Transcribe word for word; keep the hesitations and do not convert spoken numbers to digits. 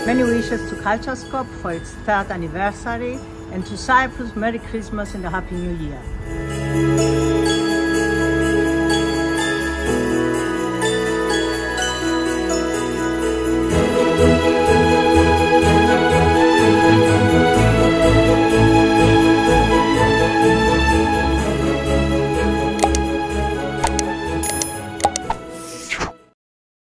Many wishes to Culturescope for its third anniversary, and to Cyprus, Merry Christmas and a Happy New Year.